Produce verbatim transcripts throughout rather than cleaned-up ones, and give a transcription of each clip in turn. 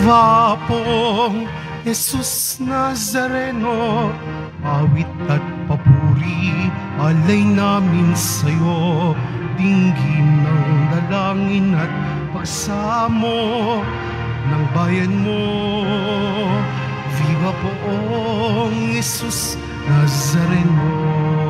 Viva pong Jesus Nazareno, awit at papuri, alay namin sa'yo, dinggin ng dalangin at pagsamo ng bayan mo. Viva poong Jesus Nazareno.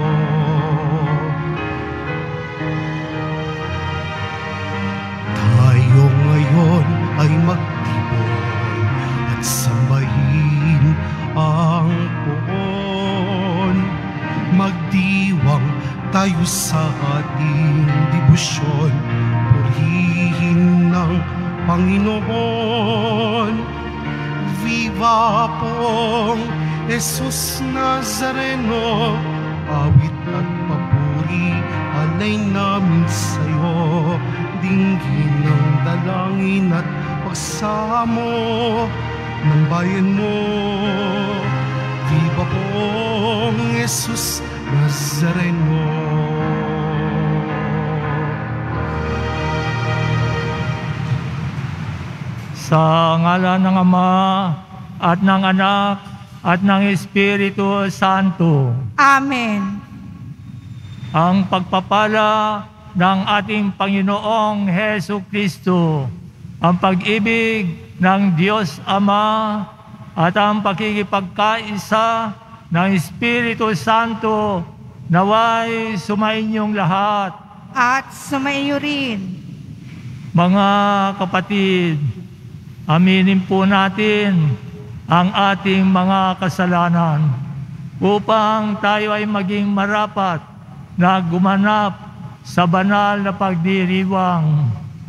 Tayo ngayon ay magtipon at sambahin ang poon. Magdiwang tayo sa ating debosyon, purihin ng Panginoon. Viva poong Jesus Nazareno, awit at papuri, alay namin sa'yo, dinggin ng dalangin at pagsamo ng bayan mo. Viva poong Jesus Nazareno. Sa ngalan ng Ama at ng Anak at ng Espiritu Santo. Amen. Ang pagpapala ng ating Panginoong Hesu Kristo, ang pag-ibig ng Diyos Ama at ang pakikipagkaisa ng Espiritu Santo naway sumainyong lahat. At sumaiyo rin. Mga kapatid, aminin po natin ang ating mga kasalanan upang tayo ay maging marapat na gumanap sa banal na pagdiriwang.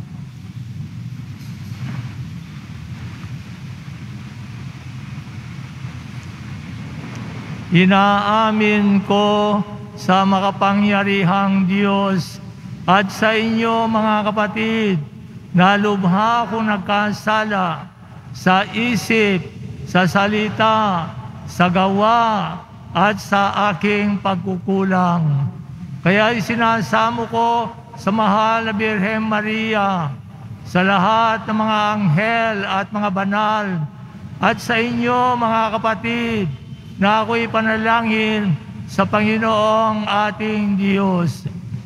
Inaamin ko sa makapangyarihang Diyos at sa inyo mga kapatid na lubha akong nagkasala sa isip, sa salita, sa gawa, at sa aking pagkukulang. Kaya isinasamo ko sa mahal na Birhen Maria, sa lahat ng mga anghel at mga banal, at sa inyo mga kapatid, na ako'y panalangin sa Panginoong ating Diyos.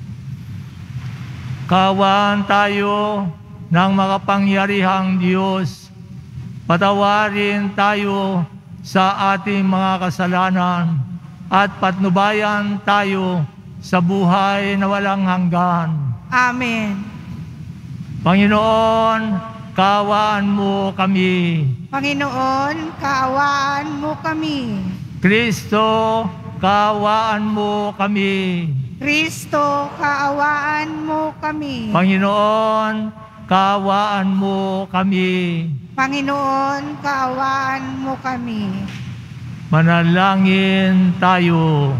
Kaawaan tayo ng makapangyarihang Diyos. Patawarin tayo sa ating mga kasalanan at patnubayan tayo sa buhay na walang hanggan. Amen. Panginoon, kaawaan mo kami. Panginoon, kaawaan mo kami. Kristo, kaawaan mo kami. Kristo, kaawaan mo kami. Panginoon, kaawaan mo kami. Panginoon, kaawaan mo kami. Manalangin tayo.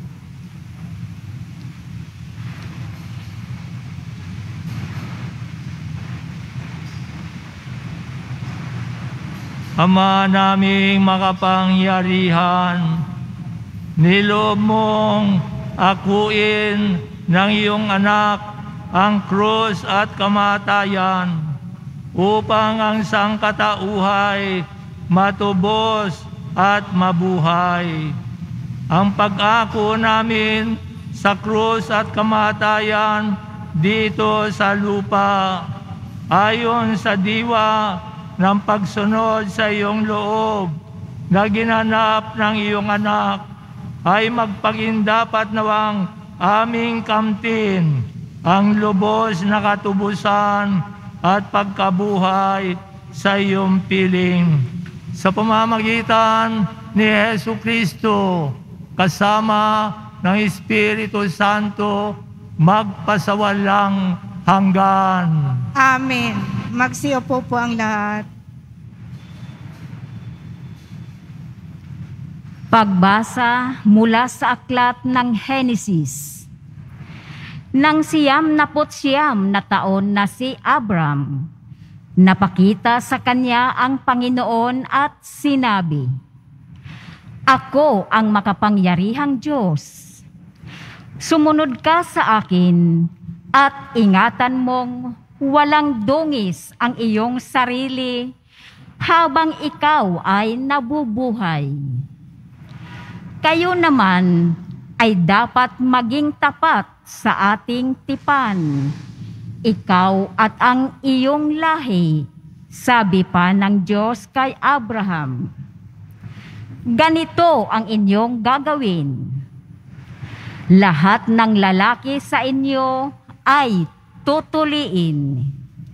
Ama naming makapangyarihan, niloob mong akuin ng iyong anak ang krus at kamatayan upang ang sangkatauhay matubos at mabuhay. Ang pag-ako namin sa krus at kamatayan dito sa lupa ayon sa diwa ng pagsunod sa iyong loob na ginanap ng iyong anak, ay magpagindapat nawang aming kamtin ang lubos na katubusan at pagkabuhay sa iyong piling. Sa pamamagitan ni Hesu Kristo, kasama ng Espiritu Santo, magpasawalang hanggan. Amen. Magsiupo po ang lahat. Pagbasa mula sa aklat ng Henesis. Nang siyam naput siyam na taon na si Abram, napakita sa kanya ang Panginoon at sinabi, "Ako ang makapangyarihang Diyos. Sumunod ka sa akin at ingatan mong walang dungis ang iyong sarili habang ikaw ay nabubuhay. Kayo naman ay dapat maging tapat sa ating tipan, ikaw at ang iyong lahi, sabi pa ng Diyos kay Abraham. Ganito ang inyong gagawin. Lahat ng lalaki sa inyo ay tutuliin.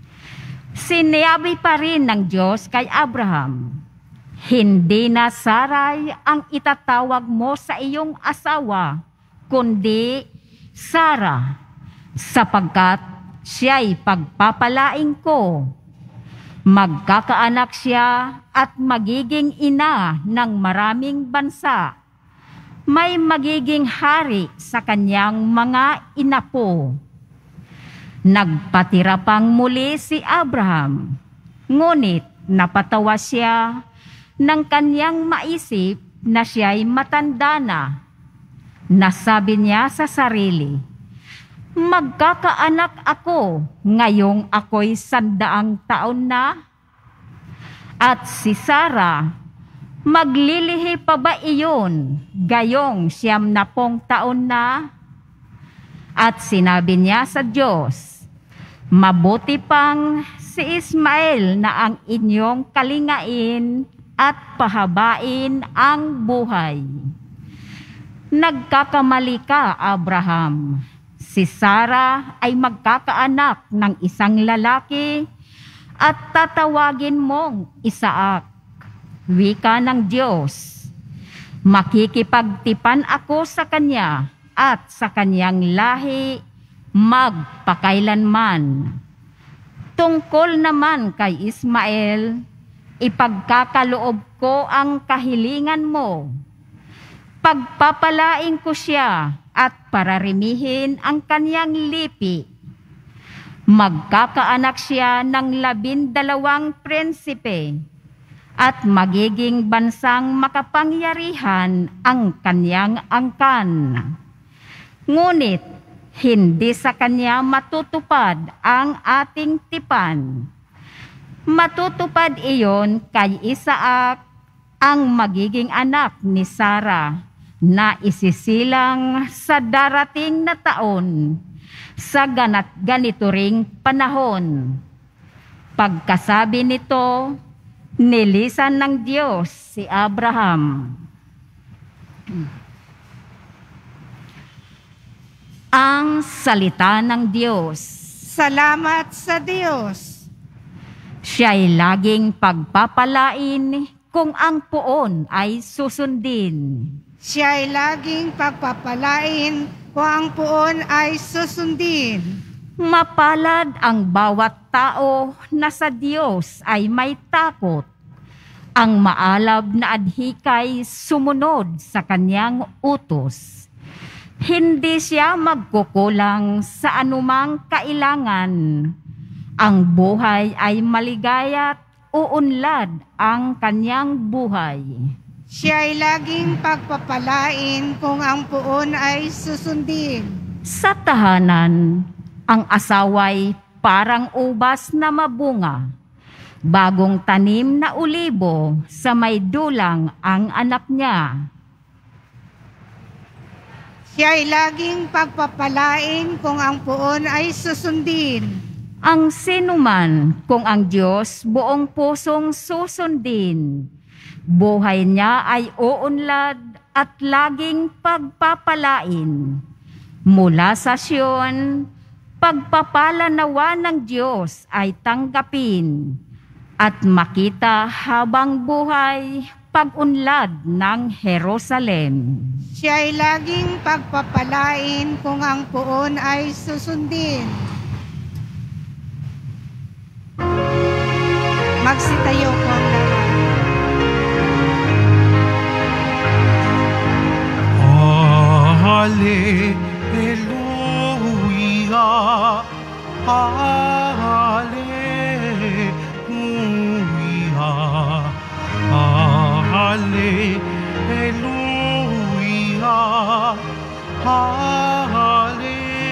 Sinabi pa rin ng Diyos kay Abraham, hindi na Sarai ang itatawag mo sa iyong asawa, kundi Sara, sapagkat siya'y pagpapalain ko. Magkakaanak siya at magiging ina ng maraming bansa. May magiging hari sa kanyang mga inapo. Nagpatira pang muli si Abraham, ngunit napatawa siya ng kanyang maisip na siya'y matanda na. Nasabi niya sa sarili, magkakaanak ako ngayong ako'y sandaang taon na? At si Sara, maglilihi pa ba iyon gayong siyam na pong taon na? At sinabi niya sa Diyos, mabuti pang si Ismael na ang inyong kalingain at pahabain ang buhay. Nagkakamali ka, Abraham. Si Sara ay magkakaanak ng isang lalaki at tatawagin mong Isaak. Wika ng Diyos, makikipagtipan ako sa kanya at sa kanyang lahi magpakailanman. Tungkol naman kay Ismael, ipagkakaloob ko ang kahilingan mo. Pagpapalain ko siya at pararimihin ang kanyang lipi. Magkakaanak siya ng labindalawang prinsipe at magiging bansang makapangyarihan ang kanyang angkan. Ngunit hindi sa kanya matutupad ang ating tipan. Matutupad iyon kay Isaak, ang magiging anak ni Sara, na isisilang sa darating na taon sa ganat ganito ring panahon. Pagkasabi nito, nilisan ng Diyos si Abraham. Ang salita ng Diyos. Salamat sa Diyos. Siya'y laging pagpapalain kung ang poon ay susundin. Siya'y laging pagpapalain kung ang poon ay susundin. Mapalad ang bawat tao na sa Diyos ay may takot. Ang maalab na adhikay sumunod sa kanyang utos. Hindi siya magkukulang sa anumang kailangan. Ang buhay ay maligaya't uunlad ang kanyang buhay. Siya ay laging pagpapalain kung ang puon ay susundin. Sa tahanan, ang asaway parang ubas na mabunga. Bagong tanim na ulibo sa may dulang ang anak niya. Siya ay laging pagpapalain kung ang puon ay susundin. Ang sinuman kung ang Diyos buong pusong susundin, buhay niya ay uunlad at laging pagpapalain. Mula sa Sion, pagpapala nawa ng Diyos ay tanggapin at makita habang buhay pag-unlad ng Jerusalem. Siya ay laging pagpapalain kung ang puon ay susundin. Magsitayo po ang lahat. Hallelujah, Hallelujah, Hallelujah,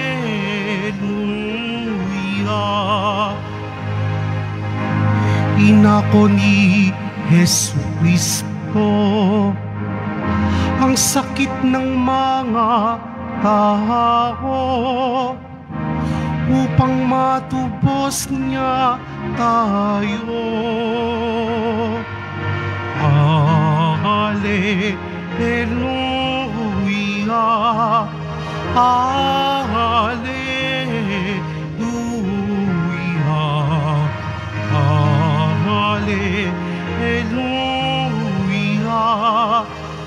Hallelujah. Nako ni Jesucristo, ang sakit ng mga tao upang matubos niya tayo. Hallelujah, Hallelujah, Hallelujah,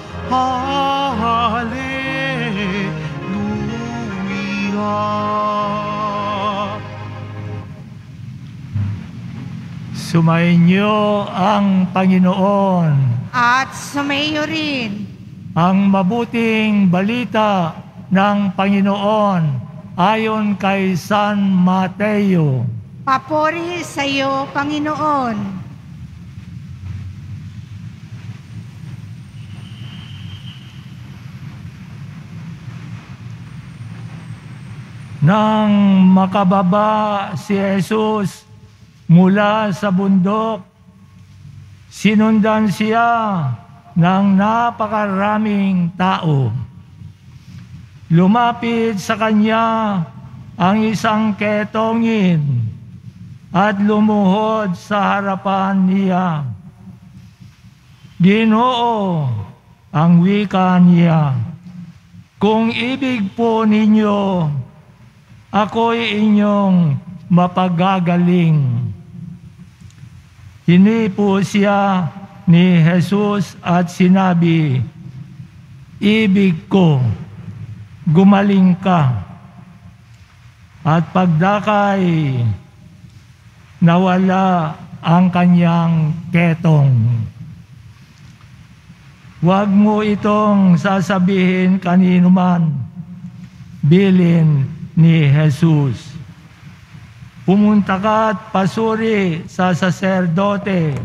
Hallelujah. Sumainyo ang Panginoon. At sumayo rin. Ang mabuting balita ng Panginoon ayon kay San Mateo. Papuri sa iyo, Panginoon. Nang makababa si Jesus mula sa bundok, sinundan siya ng napakaraming tao. Lumapit sa kanya ang isang ketongin at lumuhod sa harapan niya. Ginoo, ang wika niya, kung ibig po ninyo, ako'y inyong mapagagaling. Hinipo siya ni Jesus at sinabi, ibig ko, gumaling ka. At pagdakay, nawala ang kanyang ketong. Huwag mo itong sasabihin kanino man, bilin ni Jesus. Pumunta ka at pasuri sa saserdote.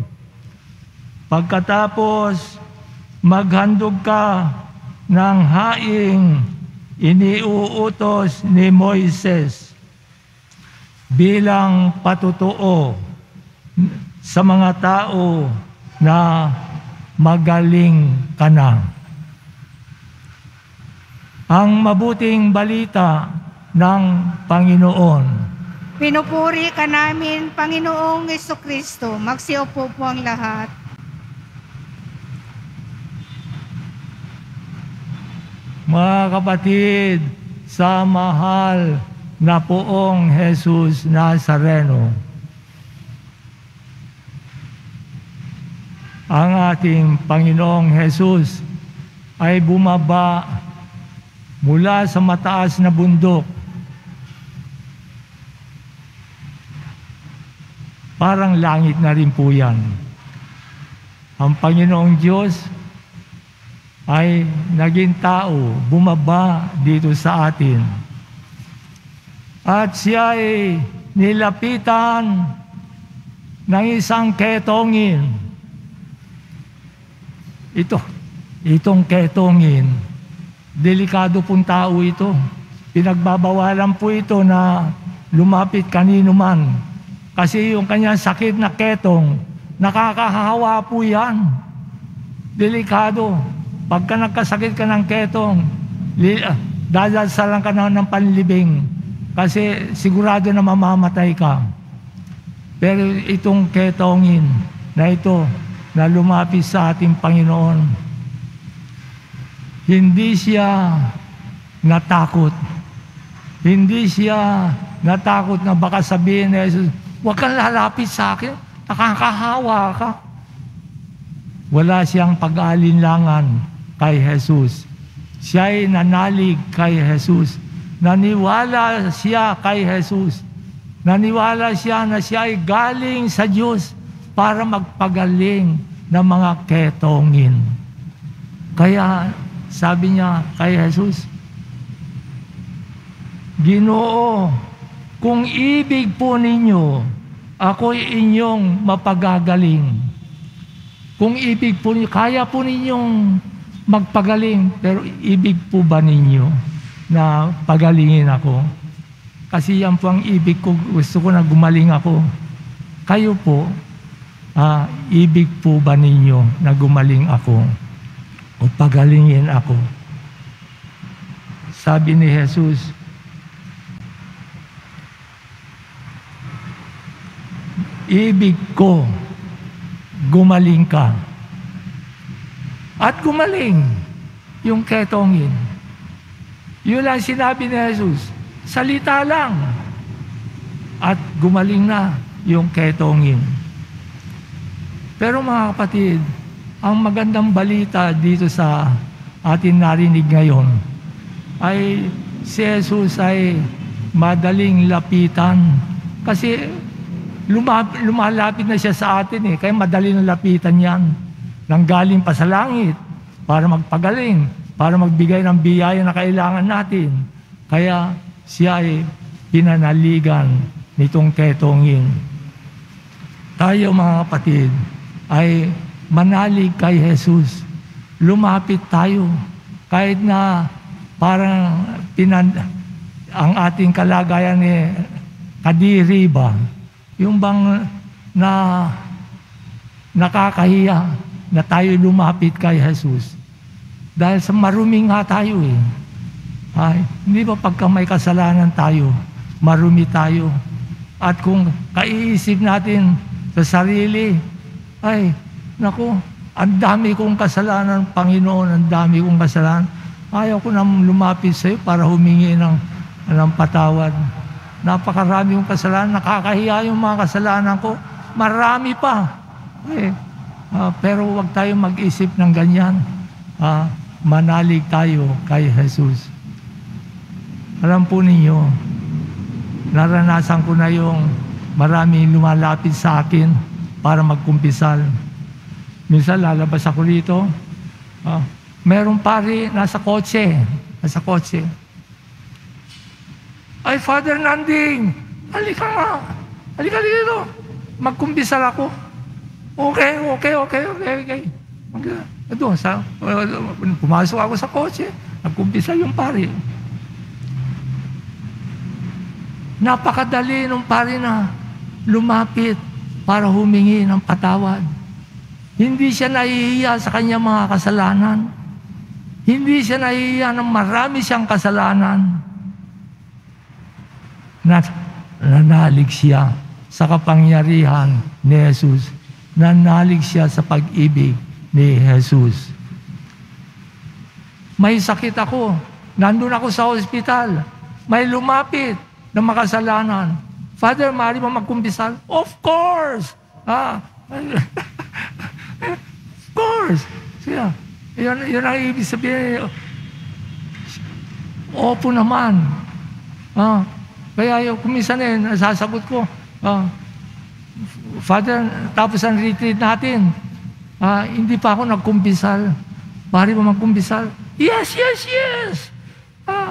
Pagkatapos, maghandog ka ng haing iniuutos ni Moises bilang patutuo sa mga tao na magaling ka na. Ang mabuting balita ng Panginoon. Pinupuri ka namin, Panginoong Jesucristo. Magsiupo po ang lahat. Mga kapatid, sa mahal na poong Jesus Nazareno, ang ating Panginoong Jesus ay bumaba mula sa mataas na bundok. Parang langit na rin po yan. Ang Panginoong Diyos ay naging tao, bumaba dito sa atin. At siya ay nilapitan ng isang ketongin. Ito, itong ketongin, delikado pong tao ito. Pinagbabawalan po ito na lumapit kanino man. Kasi yung kanyang sakit na ketong, nakakahawa po yan. Delikado. Pagka nagkasakit ka ng ketong, dadasalan ka na ng panlibing. Kasi sigurado na mamamatay ka. Pero itong ketongin na ito, na lumapit sa ating Panginoon, hindi siya natakot. Hindi siya natakot na baka sabihin ni Jesus, huwag kang lalapit sa akin, nakakahawa ka. Wala siyang pag-aalinlangan kay Jesus. Siya'y nanalig kay Jesus. Naniwala siya kay Jesus. Naniwala siya na siya'y galing sa Diyos para magpagaling ng mga ketongin. Kaya sabi niya kay Jesus, Ginoo, kung ibig po ninyo, ako'y inyong mapagagaling. Kung ibig po ninyo, kaya po ninyong magpagaling, pero ibig po ba ninyo na pagalingin ako? Kasi yan po ang ibig ko, gusto ko na gumaling ako. Kayo po, ah, ibig po ba ninyo na gumaling ako o pagalingin ako? Sabi ni Jesus, ibig ko gumaling ka. At gumaling yung ketongin. Yun lang sinabi ni Jesus. Salita lang. At gumaling na yung ketongin. Pero mga kapatid, ang magandang balita dito sa atin narinig ngayon ay si Jesus ay madaling lapitan. Kasi lumap, lumalapit na siya sa atin eh. Kaya madali na lapitan yan. Nanggaling pa sa langit para magpagaling, para magbigay ng biyaya na kailangan natin. Kaya siya ay pinanaligan nitong ketongin. Tayo mga kapatid ay manalig kay Jesus. Lumapit tayo kahit na parang pinan ang ating kalagayan ni kadiri ba? Yung bang na nakakahiya na tayo lumapit kay Jesus. Dahil sa marumi nga tayo eh. Ay, hindi ba pagka may kasalanan tayo, marumi tayo. At kung kaiisip natin sa sarili, ay, naku, ang dami kong kasalanan, Panginoon, ang dami kong kasalanan. Ayaw ko na lumapit sa iyo para humingi ng, ng patawad. Napakarami kong kasalanan, nakakahiya yung mga kasalanan ko. Marami pa. Eh, Uh, pero huwag tayo mag-isip ng ganyan. Uh, manalig tayo kay Jesus. Alam po ninyo, naranasan ko na yung maraming lumalapit sa akin para magkumpisal. Minsan lalabas ako dito, uh, merong pari nasa kotse, nasa kotse. Ay, Father Nanding, halika nga, halika dito, magkumpisal ako. Okay, okay, okay, okay, okay. Doon, sa, pumasok ako sa kotse, nagkumpisa yung pari. Napakadali ng pari na lumapit para humingi ng patawad. Hindi siya nahihiya sa kanyang mga kasalanan. Hindi siya nahihiya na marami siyang kasalanan. Nanalig siya sa kapangyarihan ni Jesus. Nanalig siya sa pag-ibig ni Jesus. May sakit ako. Nandun ako sa ospital. May lumapit na makasalanan. Father, maaari ba magkumpisal? Of course! Ah, of course! Siya, yun, yun ang ibig sabihin. Opo naman. Ah, kaya yung kumisan eh, nasasagot ko. Ah, Father, tapos ang retreat natin, ah, hindi pa ako nagkumpisal. Maaari ba magkumpisal? Yes, yes, yes! Ah,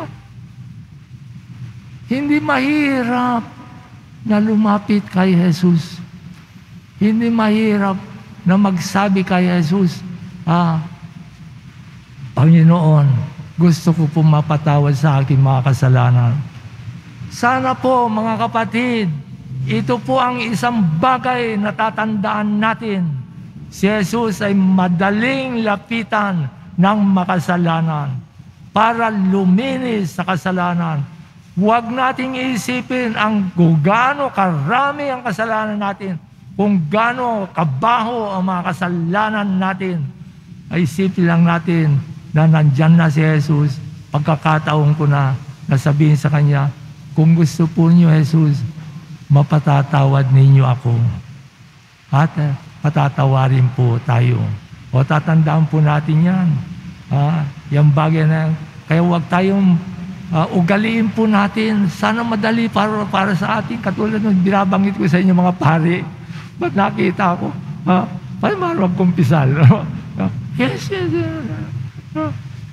hindi mahirap na lumapit kay Jesus. Hindi mahirap na magsabi kay Jesus, ah, Panginoon, gusto ko po mapatawad sa aking mga kasalanan. Sana po, mga kapatid, ito po ang isang bagay na tatandaan natin. Si Jesus ay madaling lapitan ng makasalanan para luminis sa kasalanan. Huwag nating isipin ang kung gaano karami ang kasalanan natin, kung gaano kabaho ang mga kasalanan natin. Ay isipin lang natin na nandyan na si Jesus. Pagkakataon ko na nasabihin sa Kanya, kung gusto po niyo, Jesus, mapatatawad ninyo ako. At uh, patatawarin po tayo. O tatandaan po natin yan. Ah, yung bagay na, kaya huwag tayong uh, ugaliin po natin. Sana madali para, para sa atin. Katulad nung binabanggit ko sa inyo mga pari. Ba't nakita ako? Ah, paano marunong magkumpisal? Yes, yes, yes. Ah.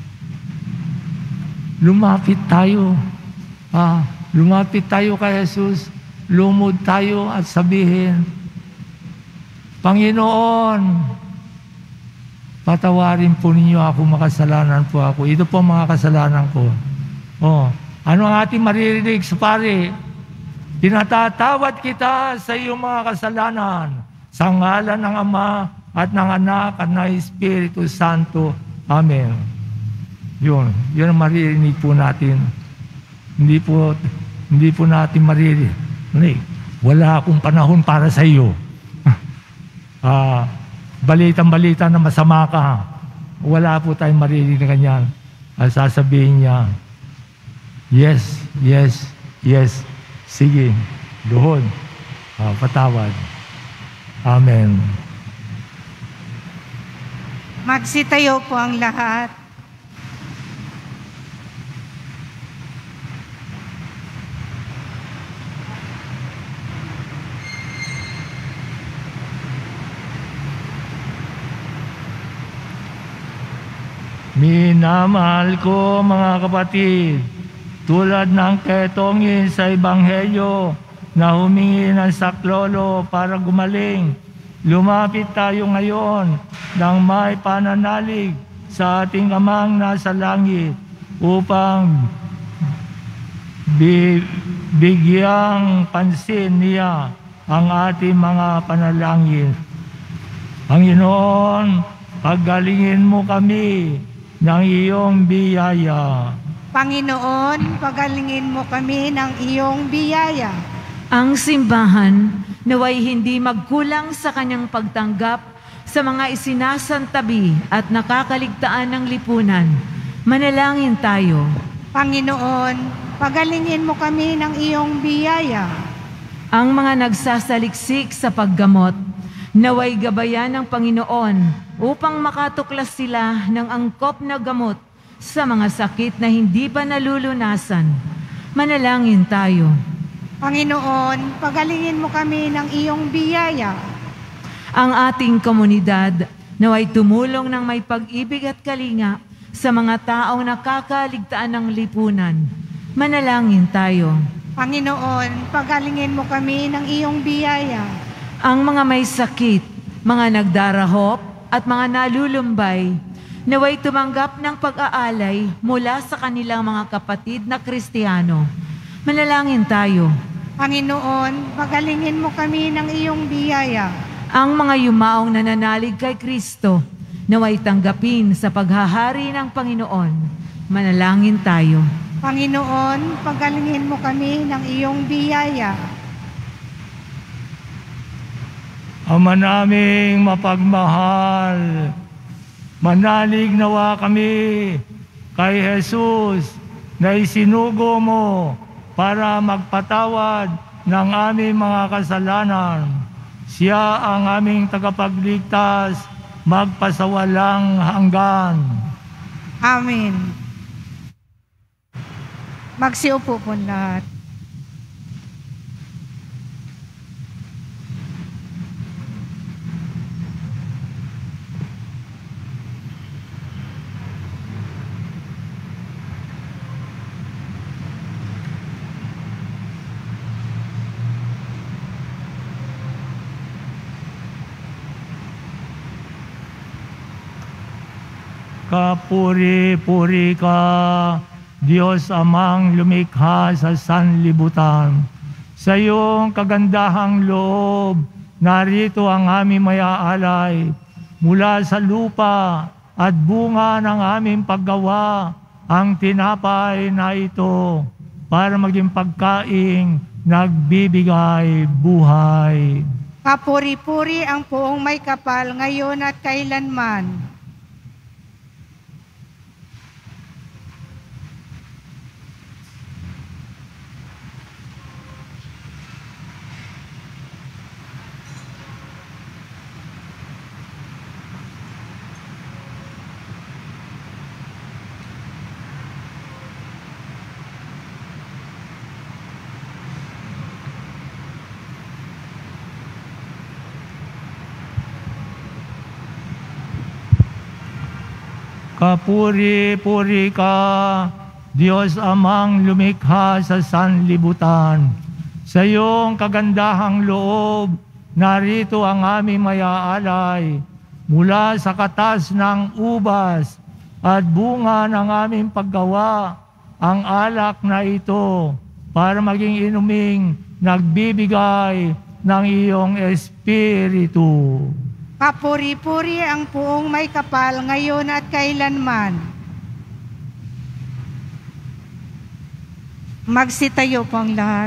Lumapit tayo. Ah, lumapit tayo kay Jesus. Lumod tayo at sabihin, Panginoon, patawarin po ninyo ako, makasalanan po ako. Ito po mga kasalanan ko. Oh, ano ang ating maririnig sa pari? Pinatatawad kita sa iyong mga kasalanan Sa ngalan ng Ama at ng Anak at ng Espiritu Santo. Amen. Yun, yun ang maririnig po natin. Hindi po, hindi po natin maririnig. Wala akong panahon para sa iyo. Ah, balitang-balita na masama ka. Wala po tayong maririnig na ganyan. At sasabihin niya, yes, yes, yes. Sige, doon. Ah, patawad. Amen. Magsitayo po ang lahat. Minamahal ko mga kapatid, tulad ng ketongin sa Ebanghelyo na humingi ng saklolo para gumaling, lumapit tayo ngayon ng may pananalig sa ating Amang nasa langit upang bi- bigyang pansin niya ang ating mga panalangin. Panginoon, paggalingin mo kami ng iyong biyaya. Panginoon, pagalingin mo kami ng iyong biyaya. Ang simbahan naway hindi magkulang sa kanyang pagtanggap sa mga isinasantabi at nakakaligtaan ng lipunan. Manalangin tayo. Panginoon, pagalingin mo kami ng iyong biyaya. Ang mga nagsasaliksik sa paggamot, naway gabayan ng Panginoon upang makatuklas sila ng angkop na gamot sa mga sakit na hindi pa nalulunasan. Manalangin tayo. Panginoon, pagalingin mo kami ng iyong biyaya. Ang ating komunidad naway tumulong ng may pag-ibig at kalinga sa mga taong nakakaligtaan ng lipunan. Manalangin tayo. Panginoon, pagalingin mo kami ng iyong biyaya. Ang mga may sakit, mga nagdarahop at mga nalulumbay, naway tumanggap ng pag-aalay mula sa kanilang mga kapatid na Kristiyano. Manalangin tayo. Panginoon, pagalingin mo kami ng iyong biyaya. Ang mga yumaong nananalig kay Kristo, naway tanggapin sa paghahari ng Panginoon. Manalangin tayo. Panginoon, pagalingin mo kami ng iyong biyaya. Ama naming mapagmahal, manalig nawa kami kay Jesus na isinugo mo para magpatawad ng aming mga kasalanan. Siya ang aming tagapagligtas, magpasawalang hanggan. Amen. Magsiupo po lahat. Kapuri-puri ka, Diyos Amang lumikha sa sanlibutan. Sa iyong kagandahang loob, narito ang aming mayaalay. Mula sa lupa at bunga ng aming paggawa, ang tinapay na ito para maging pagkaing nagbibigay buhay. Kapuri-puri ang poong may kapal ngayon at kailanman. Kapuri-puri ka, Diyos Amang lumikha sa sanlibutan. Sa iyong kagandahang loob, narito ang aming mayaalay. Mula sa katas ng ubas at bunga ng aming paggawa, ang alak na ito para maging inuming nagbibigay ng iyong Espiritu. Papuri-puri ang puong may kapal ngayon at kailanman. Magsitayo po ang lahat.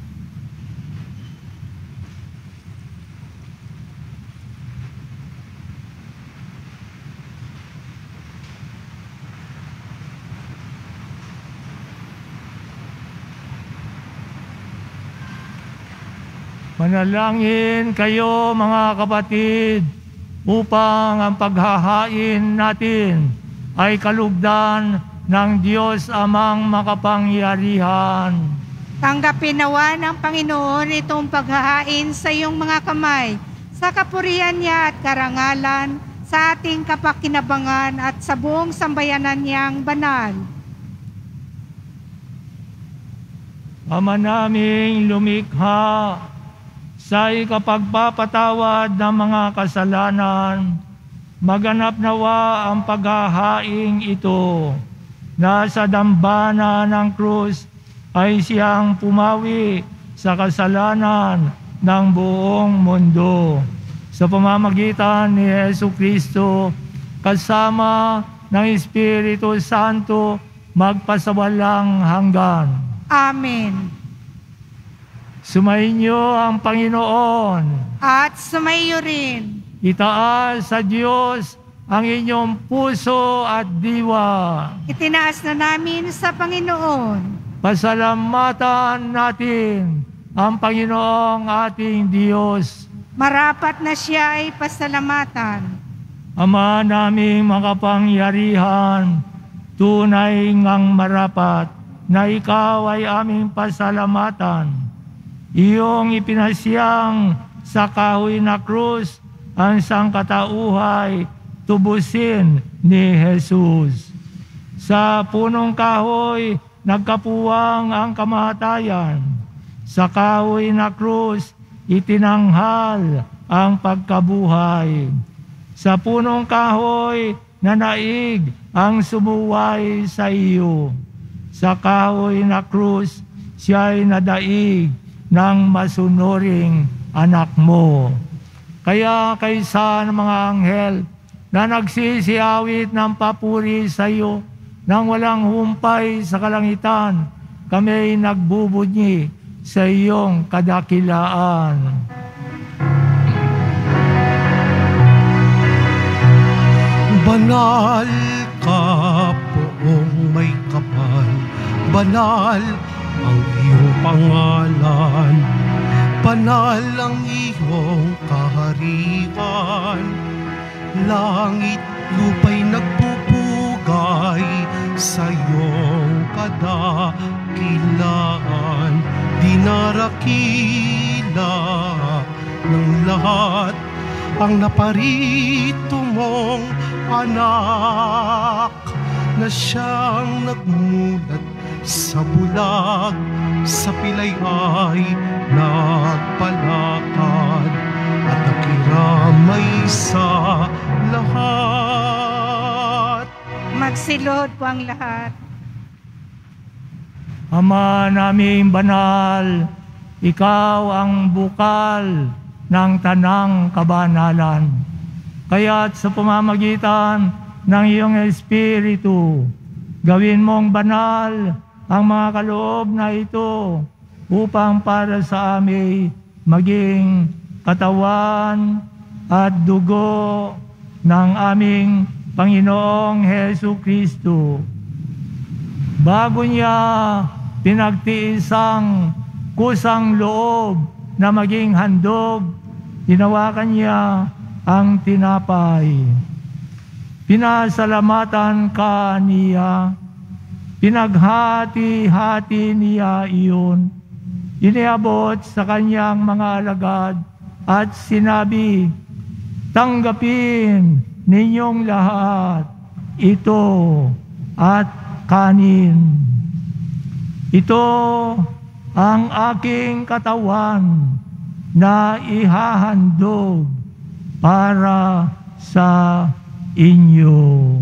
Manalangin kayo mga kapatid upang ang paghahain natin ay kalugdan ng Diyos Amang makapangyarihan. Tanggapin nawa ng Panginoon itong paghahain sa iyong mga kamay, sa kapurihan niya at karangalan, sa ating kapakinabangan at sa buong sambayanan niyang banal. Ama naming lumikha, sa ikapagpapatawad ng mga kasalanan, maganap nawa ang paghahaing ito, na sa dambana ng krus ay siyang pumawi sa kasalanan ng buong mundo. Sa pamamagitan ni Jesucristo, kasama ng Espiritu Santo, magpasawalang hanggan. Amen. Sumainyo ang Panginoon. At sumayo rin. Itaas sa Diyos ang inyong puso at diwa. Itinaas na namin sa Panginoon. Pasalamatan natin ang Panginoong ating Diyos. Marapat na siya ay pasalamatan. Ama naming makapangyarihan, tunay ngang marapat na ikaw ay aming pasalamatan. Iyong ipinasyang sa kahoy na krus ang sangkatauhay tubusin ni Jesus. Sa punong kahoy, nagkapuwang ang kamatayan. Sa kahoy na krus, itinanghal ang pagkabuhay. Sa punong kahoy, nanaig ang sumuway sa iyo. Sa kahoy na krus, siya'y nadaig ng masunuring anak mo. Kaya kaysa ng mga anghel na nagsisiawit ng papuri sa iyo nang walang humpay sa kalangitan, kami nagbubunyi sa iyong kadakilaan. Banal ka, poong may kapal, banal ang iyong pangalan, banal ang iyong kaharian. Langit, lupa'y nagpupugay sa iyong kadakilaan. Dinarakila ng lahat ang naparito mong anak, na siyang nagmulat sa bulag, sa pilay ay nagpalakad, at nakiramay sa lahat. Magsilod po ang lahat. Ama naming banal, ikaw ang bukal ng tanang kabanalan. Kaya't sa pamamagitan ng iyong Espiritu, gawin mong banal ang mga kaloob na ito upang para sa amin maging katawan at dugo ng aming Panginoong Jesucristo. Bago niya pinagtiisang kusang loob na maging handog, hinawakan niya ang tinapay. Pinasalamatan ka niya, pinaghati-hati niya iyon, iniabot sa kanyang mga alagad at sinabi, tanggapin ninyong lahat ito at kanin. Ito ang aking katawan na ihahandog para sa inyo.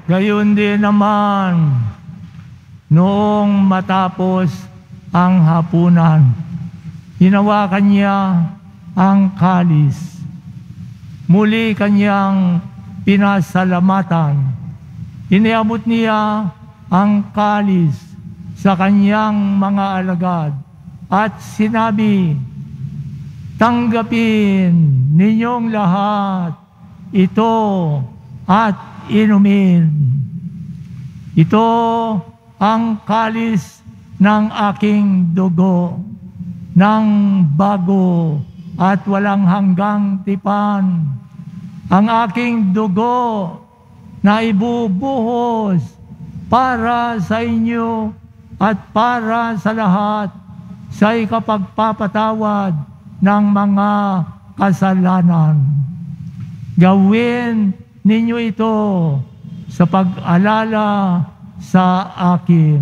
Gayon din naman, noong matapos ang hapunan, hinawakan niya ang kalis. Muli kanyang pinasalamatan. Iniabot niya ang kalis sa kanyang mga alagad at sinabi, "Tanggapin ninyong lahat ito at inumin. Ito ang kalis ng aking dugo, ng bago at walang hanggang tipan. Ang aking dugo na ibubuhos para sa inyo at para sa lahat sa ikapagpapatawad ng mga kasalanan. Gawin ninyo ito sa pag-alala sa akin."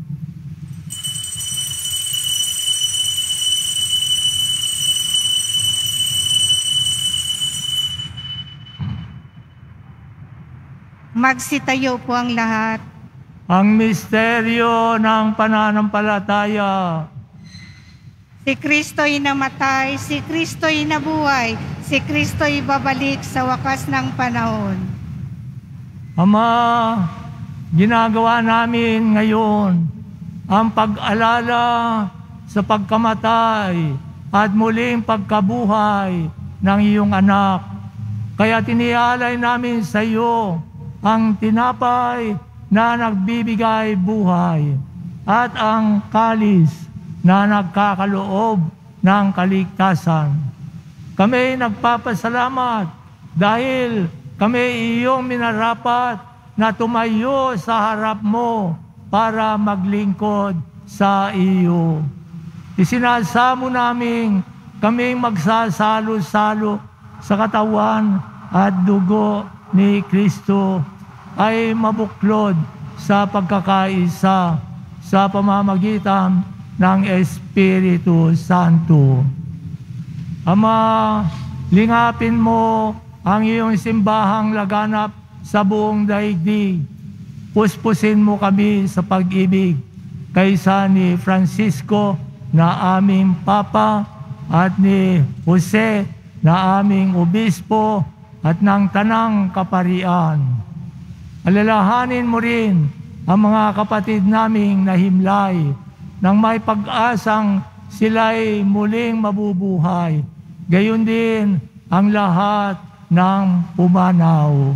Magsitayo po ang lahat. Ang misteryo ng pananampalataya. Si Kristo'y namatay, si Kristo'y nabuhay, si Kristo'y babalik sa wakas ng panahon. Ama, ginagawa namin ngayon ang pag-alala sa pagkamatay at muling pagkabuhay ng iyong anak. Kaya tinialay namin sa iyo ang tinapay na nagbibigay buhay at ang kalis na nagkakaloob ng kaligtasan. Kami nagpapasalamat dahil kami iyong minarapat na tumayo sa harap mo para maglingkod sa iyo. Isinasamo namin kaming magsasalo-salo sa katawan at dugo ni Kristo ay mabuklod sa pagkakaisa sa pamamagitan ng Espiritu Santo. Ama, lingapin mo ang iyong simbahang laganap sa buong daigdig. Puspusin mo kami sa pag-ibig kaysa ni Francisco na aming Papa at ni Jose na aming Obispo at ng Tanang Kaparian. Alalahanin mo rin ang mga kapatid naming nahimlay nang may pag-asang sila'y muling mabubuhay. Gayon din ang lahat ng pumanaw.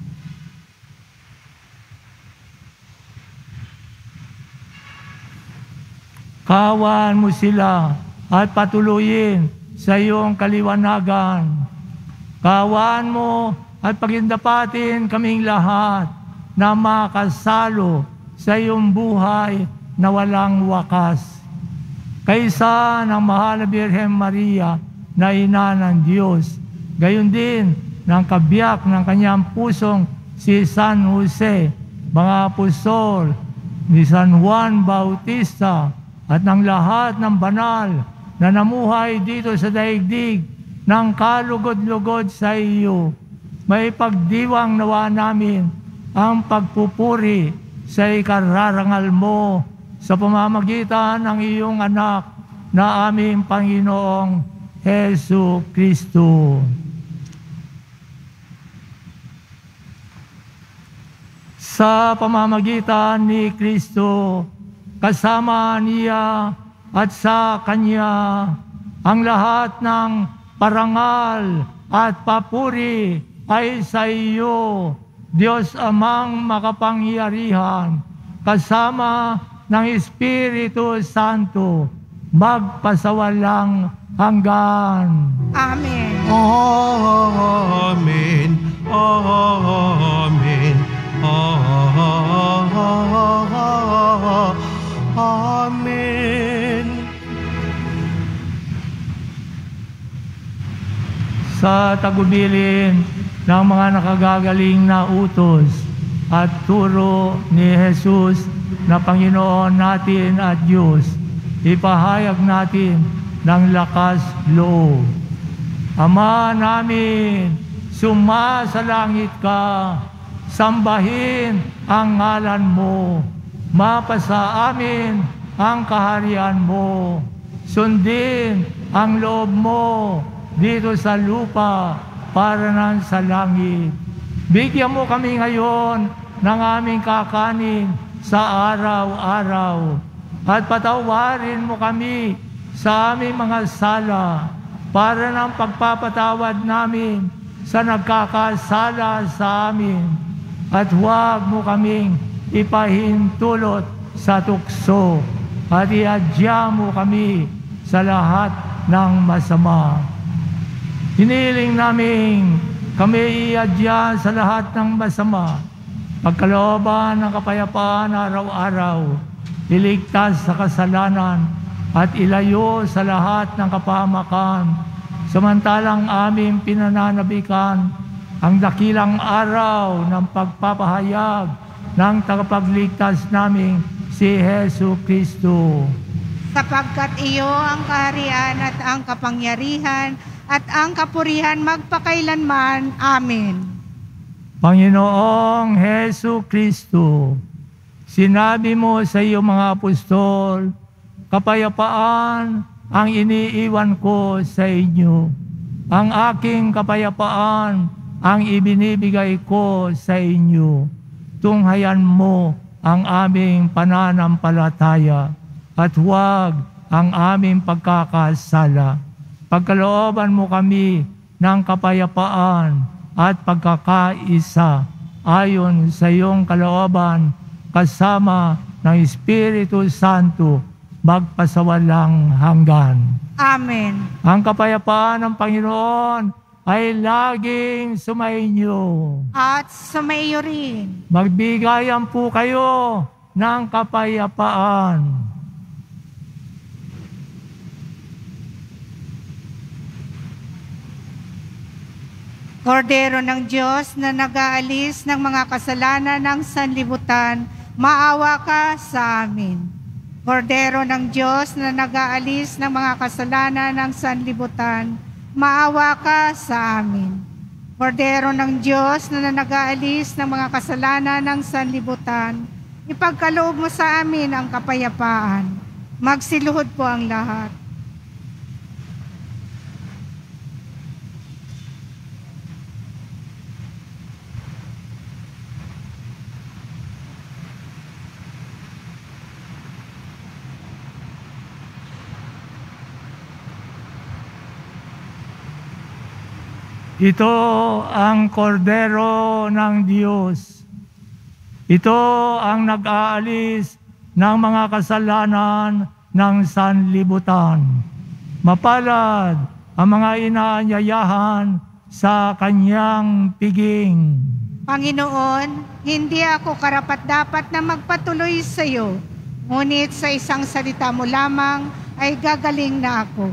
Kawan mo sila at patuloyin sa iyong kaliwanagan. Kawan mo at pagindapatin kaming lahat na makasalo sa iyong buhay na walang wakas. Kaysa ng mahal na Birhen Maria na ina ng Diyos, gayon din ng kabiyak ng kanyang pusong si San Jose, mga apostol, ni San Juan Bautista, at ng lahat ng banal na namuhay dito sa daigdig ng kalugod-lugod sa iyo. May pagdiwang nawa namin ang pagpupuri sa ikararangal mo sa pamamagitan ng iyong anak na aming Panginoong Hesu Kristo. Sa pamamagitan ni Kristo, kasama niya at sa Kanya, ang lahat ng parangal at papuri ay sa iyo, Diyos Amang makapangyarihan, kasama ng Espiritu Santo, magpasawalang hanggan. Amen. Amen. Amen. Amen. Sa tagubilin ng mga nakagagaling na utos at turo ni Jesus na Panginoon natin at Diyos, ipahayag natin ng lakas loob. Ama namin, sumasalangit ka, sambahin ang ngalan mo. Mapasa amin ang kaharian mo. Sundin ang loob mo dito sa lupa para nan sa langit. Bigyan mo kami ngayon ng aming kakanin sa araw-araw at patawarin mo kami sa aming mga sala para ng pagpapatawad namin sa nagkakasala sa amin at huwag mo kaming ipahintulot sa tukso at iadya mo kami sa lahat ng masama. Hiniling namin kami iadya sa lahat ng masama, pagkalooban ng kapayapaan araw-araw, iligtas sa kasalanan at ilayo sa lahat ng kapahamakan, samantalang aming pinananabikan ang dakilang araw ng pagpapahayag ng tagapagligtas naming si Hesu Kristo. Sapagkat iyo ang kaharian at ang kapangyarihan at ang kapurihan magpakailanman. Amen. Panginoong Hesu Kristo, sinabi mo sa iyong mga apostol, kapayapaan ang iniiwan ko sa inyo. Ang aking kapayapaan ang ibinibigay ko sa inyo. Tunghayan mo ang aming pananampalataya at huwag ang aming pagkakasala. Pagkalooban mo kami ng kapayapaan at pagkakaisa ayon sa iyong kalooban kasama ng Espiritu Santo magpasawalang hanggan. Amen. Ang kapayapaan ng Panginoon ay laging sumainyo. At sumaiyo rin. Magbigayan po kayo ng kapayapaan. Kordero ng Diyos na nag-aalis ng mga kasalanan ng sanlibutan, maawa ka sa amin. Kordero ng Diyos na nag-aalis ng mga kasalanan ng sanlibutan, maawa ka sa amin. Kordero ng Diyos na nag-aalis ng mga kasalanan ng sanlibutan, ipagkaloob mo sa amin ang kapayapaan. Magsiluhod po ang lahat. Ito ang kordero ng Diyos. Ito ang nag-aalis ng mga kasalanan ng sanlibutan. Mapalad ang mga inaanyayahan sa kanyang piging. Panginoon, hindi ako karapat-dapat na magpatuloy sa iyo, ngunit sa isang salita mo lamang ay gagaling na ako.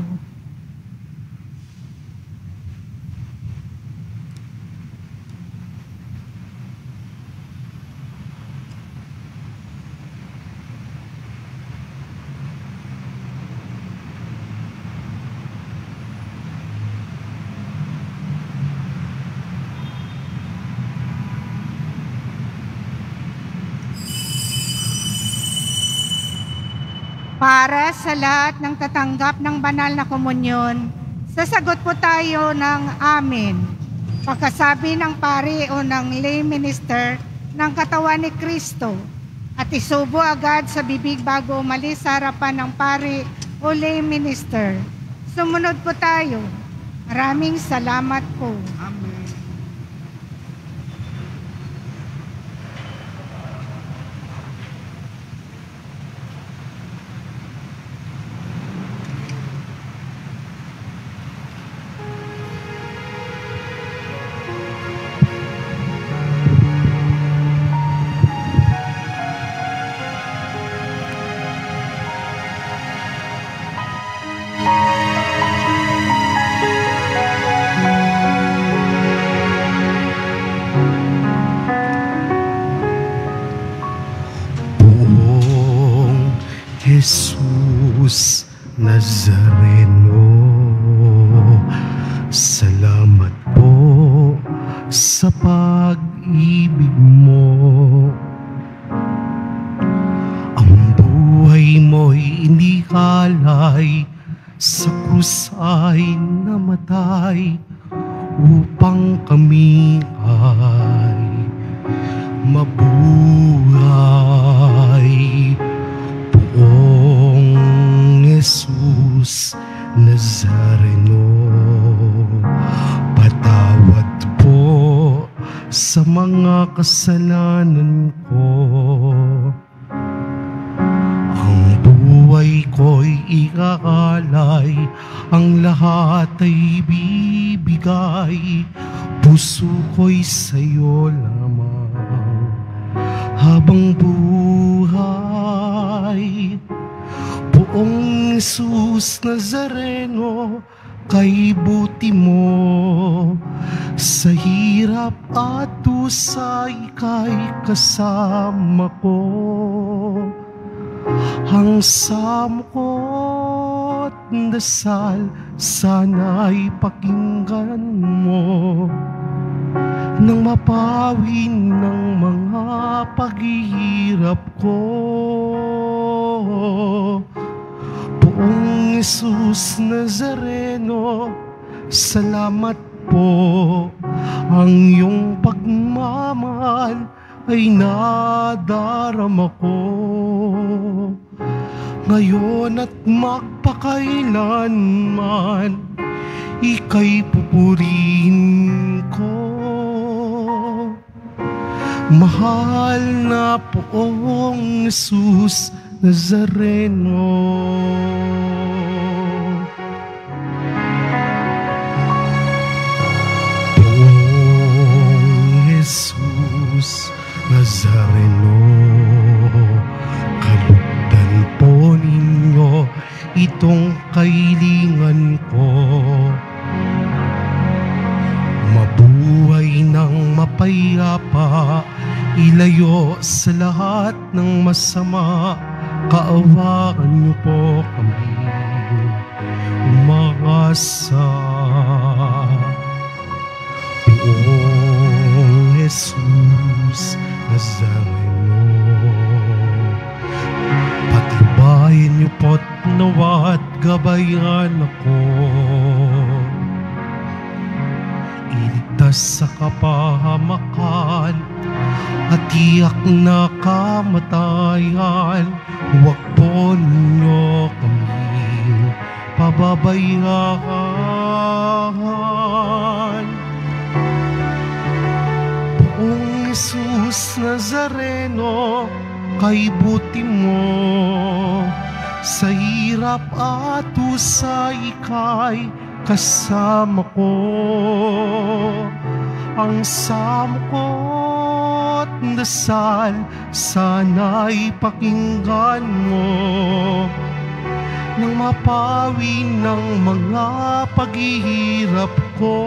Para sa lahat ng tatanggap ng banal na komunyon, sasagot po tayo ng amen. Pagkasabi ng pari o ng lay minister ng katawan ni Kristo at isubo agad sa bibig bago umalis sa harapan ng pari o lay minister. Sumunod po tayo. Maraming salamat po. Amen. Jesus Nazareno, salamat po sa pag pag-ibig mo. Ang buhay mo'y hindi kalay, sa krus ay namatay upang kami ay mabuhay. Poong Jesus Nazareno, patawad po sa mga kasalanan ko. Ang buhay ko'y ikakalay, ang lahat ay bibigay. Puso ko'y sa'yo lamang habang buhay. Poong Jesus Nazareno, kay buti mo, sa hirap at dusa ika'y kasama ko. Ang samo ko't dasal sana'y pakinggan mo, nang mapawi ng mga paghihirap ko. Poong Jesus Nazareno, salamat po. Ang iyong pagmamahal ay nadarama ko. Ngayon at magpakailanman, ika'y pupurihin ko. Mahal na Poong Jesus Nazareno. Poong Jesus Nazareno, kalugdan po ninyo itong kailingan ko. Mabuhay ng mapayapa, ilayo sa lahat ng masama. Kaawaan niyo po kami umasa. Poong Jesus Nazareno, patnubayan niyo po't nawat gabayan ako. Iligtas sa kapahamakan at tiyak na kamatayan. Huwag po ninyo kami pababayaan. Poong Jesus Nazareno, kay buti mo, sa hirap at dusa ika'y kasama ko. Ang samo ko't dasal sana'y pakinggan mo, nang mapawi ng mga paghihirap ko.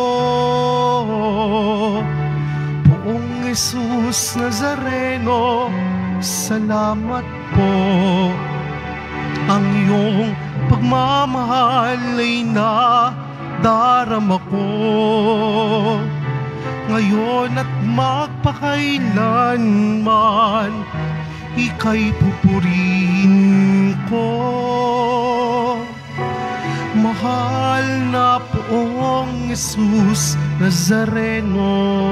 Poong Jesus Nazareno, salamat po. Ang iyong pagmamahal ay nadarama ko. Ngayon at magpakailanman, ika'y pupurihin ko. Mahal na Poong Jesus Nazareno.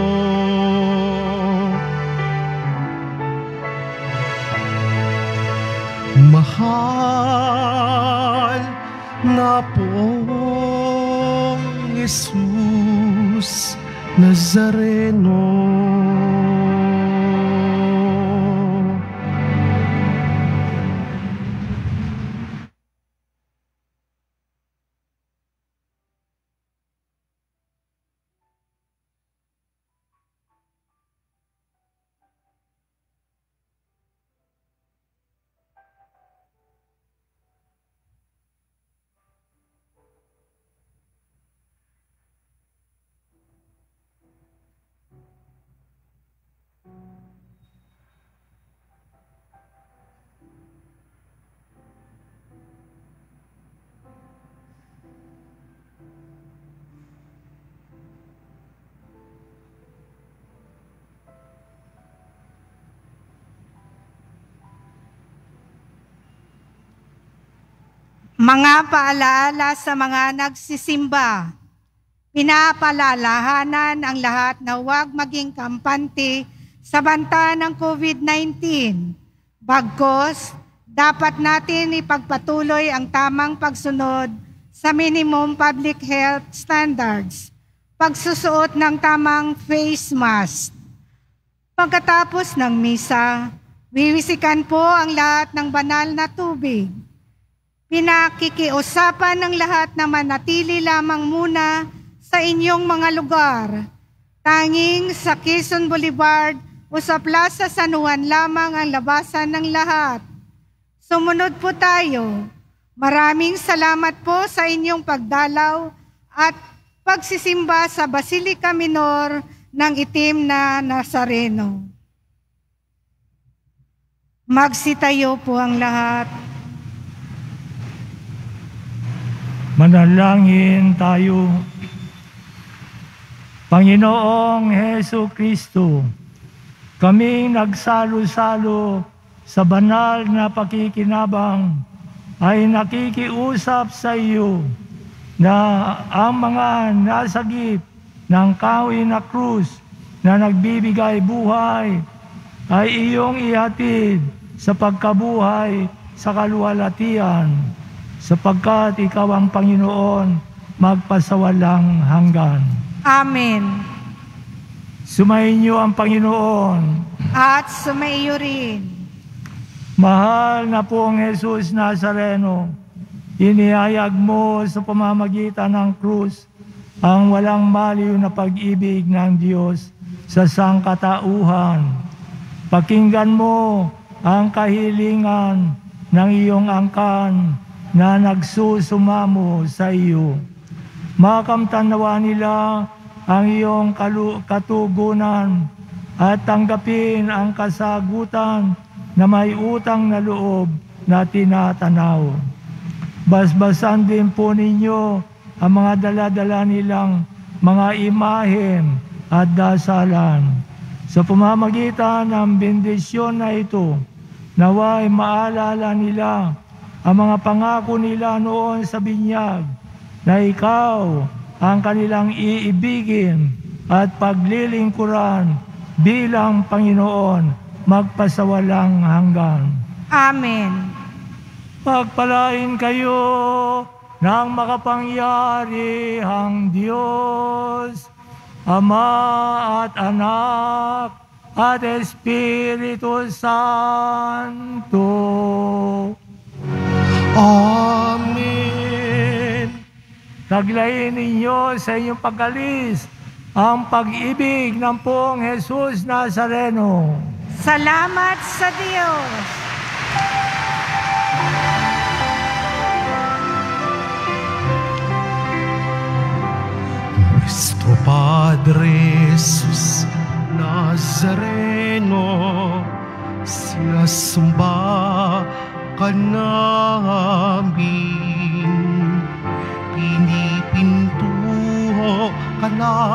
Mahal na Poong Jesus Nazareno. Mga paalaala sa mga nagsisimba. Pinapalalahanan ang lahat na huwag maging kampante sa banta ng COVID nineteen. Bagkus, dapat natin ipagpatuloy ang tamang pagsunod sa minimum public health standards, pagsusuot ng tamang face mask. Pagkatapos ng misa, wiwisikan po ang lahat ng banal na tubig. Pinakikiusapan ng lahat na manatili lamang muna sa inyong mga lugar. Tanging sa Quezon Boulevard o sa Plaza San Juan lamang ang labasan ng lahat. Sumunod po tayo. Maraming salamat po sa inyong pagdalaw at pagsisimba sa Basilica Minor ng Itim na Nazareno. Magsitayo po ang lahat. Manalangin tayo. Panginoong Hesu Kristo, kaming nagsalo-salo sa banal na pakikinabang ay nakikiusap sa iyo na ang mga nasagip ng kahoy na krus na nagbibigay buhay ay iyong ihatid sa pagkabuhay sa kaluwalhatian, sapagkat ikaw ang Panginoon magpasawalang hanggan. Amen. Sumainyo ang Panginoon. At sumaiyo rin. Mahal na pong Jesus Nazareno, inihayag mo sa pamamagitan ng krus ang walang maliw na pag-ibig ng Diyos sa sangkatauhan. Pakinggan mo ang kahilingan ng iyong angkan na nagsusumamo sa iyo. Makamtanawa nila ang iyong katugunan at tanggapin ang kasagutan na may utang na loob na tinatanaw. Basbasan din po ninyo ang mga dala-dala nilang mga imahen at dasalan. Sa pamamagitan ng bendisyon na ito, naway maalala nila ang mga pangako nila noon sa binyag na ikaw ang kanilang iibigin at paglilingkuran bilang Panginoon magpasawalang hanggan. Amen. Pagpalain kayo ng makapangyarihang Diyos, Ama at Anak at Espiritu Santo. Amen. Taglayin ninyo sa inyong pag-alis ang pag-ibig ng pong Jesus Nazareno. Salamat sa Diyos. Nuestro Padre Jesus Nazareno, sinasamba ka namin, pinipintuho ka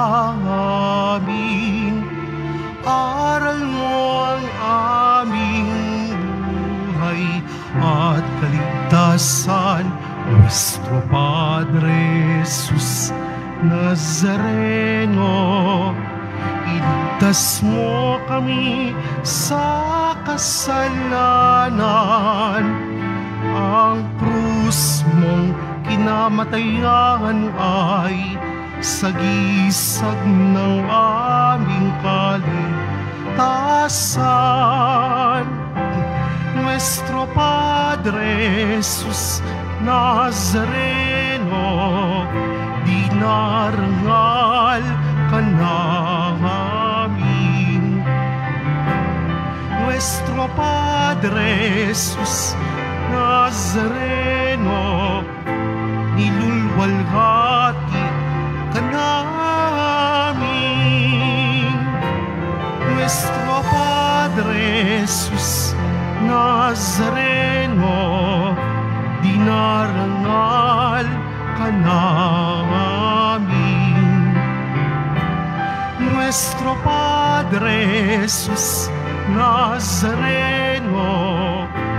namin, aral mo ang aming buhay at kaligtasan. Nuestro Padre Jesus Nazareno, iligtas mo kami sa kasalanan. Ang krus mong kinamatayan ay sagisag ng aming kaligtasan. Nuestro Padre Jesus Nazareno, dinarangal ka namin. Nuestro Padre Jesus Nazareno, nilulwalhati ka namin. Nuestro Padre Jesus Nazareno, dinarangal ka namin. Nuestro Padre Jesus Nazareno,